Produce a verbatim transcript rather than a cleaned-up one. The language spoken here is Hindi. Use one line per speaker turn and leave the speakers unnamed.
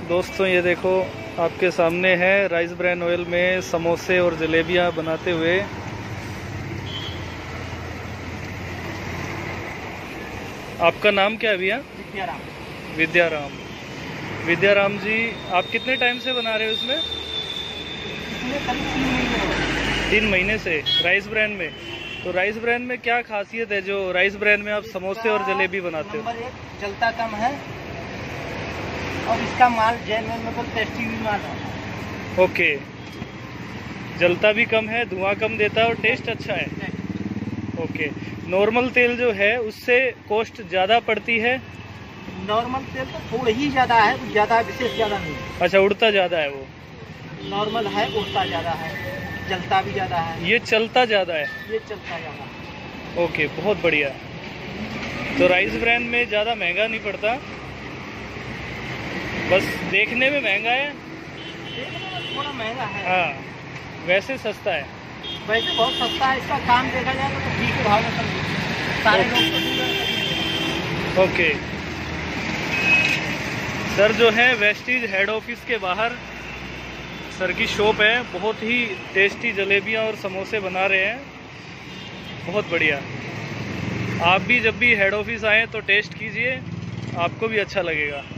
दोस्तों ये देखो आपके सामने है राइस ब्रैन ऑयल में समोसे और जलेबियां बनाते हुए। आपका नाम क्या है भैया?
विद्याराम।
विद्याराम। विद्याराम जी, आप कितने टाइम से बना रहे हो इसमें? तीन महीने से राइस ब्रैन में। तो राइस ब्रैन में क्या खासियत है जो राइस ब्रैन में आप समोसे और जलेबी बनाते हो?
नंबर एक, जलता कम है और इसका माल जेन्युइन मतलब टेस्टी भी माल है।
ओके, जलता भी कम है, धुआं कम देता है और टेस्ट अच्छा है। ओके, नॉर्मल तेल जो है उससे कॉस्ट ज़्यादा पड़ती है?
नॉर्मल तेल तो थोड़ा ही ज़्यादा है, कुछ ज़्यादा विशेष ज़्यादा नहीं।
अच्छा, उड़ता ज़्यादा है वो?
नॉर्मल है, उड़ता ज़्यादा है, जलता भी ज़्यादा है।
ये चलता ज़्यादा है?
ये चलता ज़्यादा है।
ओके, बहुत बढ़िया। तो राइस ब्रैन में ज़्यादा महंगा नहीं पड़ता, बस देखने में महंगा है।
देखने में थोड़ा महंगा है।
हाँ, वैसे सस्ता है।
वैसे बहुत सस्ता है, इसका काम देखा जाए तो ठीक है, भाव में समझिए सारे लोग।
ओके सर, जो है वेस्टीज हेड ऑफिस के बाहर सर की शॉप है। बहुत ही टेस्टी जलेबियां और समोसे बना रहे हैं, बहुत बढ़िया। आप भी जब भी हेड ऑफिस आएँ तो टेस्ट कीजिए, आपको भी अच्छा लगेगा।